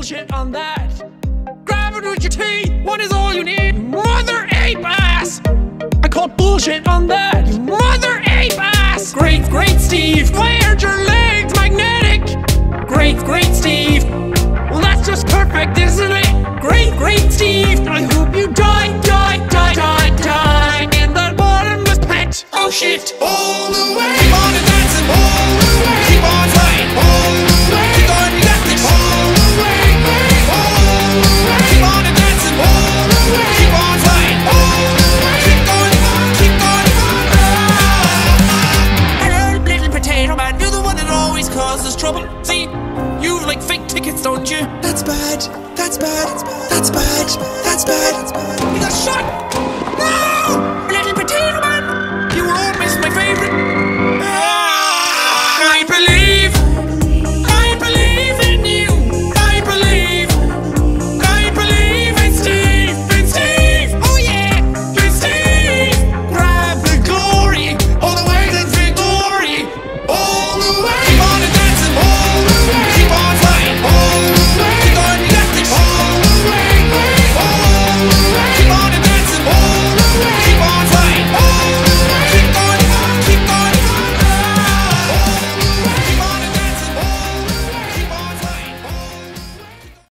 bullshit on that. Grab it with your teeth, one is all you need. Mother ape ass! I call bullshit on that. Mother ape ass! Great, great Steve, why aren't your legs magnetic? Great, great Steve, well that's just perfect, isn't it? Great, great Steve, I hope you die in that bottomless pit. Oh shit! All the way, keep on dancing, all the way, keep on flying, all the way, keep on dancing, all the way, all the way, keep on dancing, all the way, keep on flying, all the way, keep going on, keep going on. Hello, little potato man, you're the one that always causes trouble. See, you like fake tickets, don't you? That's bad, that's bad, that's bad, that's bad. You got shot.